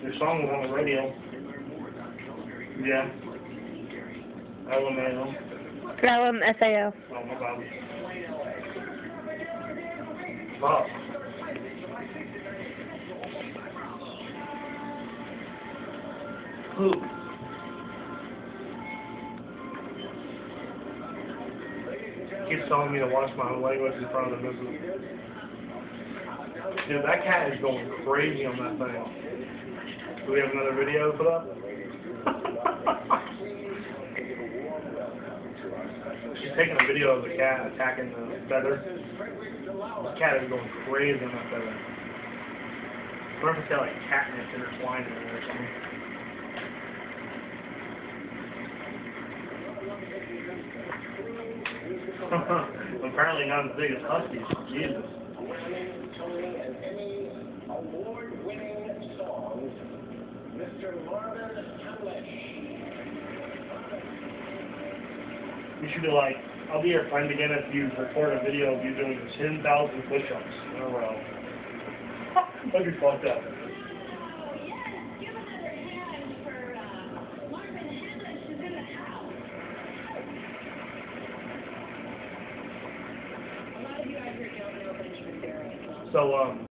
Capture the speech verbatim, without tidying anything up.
Your song was on the radio. Yeah. L M A O. L M F A O. Oh, my bad. Fuck. Who? Keeps telling me to watch my language in front of the missus. Dude, that cat is going crazy on that thing. Do we have another video to put up? She's taking a video of the cat attacking the feather. The cat is going crazy on that feather. I wonder if it's got like catnip intertwined in it or something. Apparently not as big as huskies. Jesus. You should be like, I'll be your friend again if you record a video of you doing ten thousand push-ups in a row. That'd be fucked up. So, um...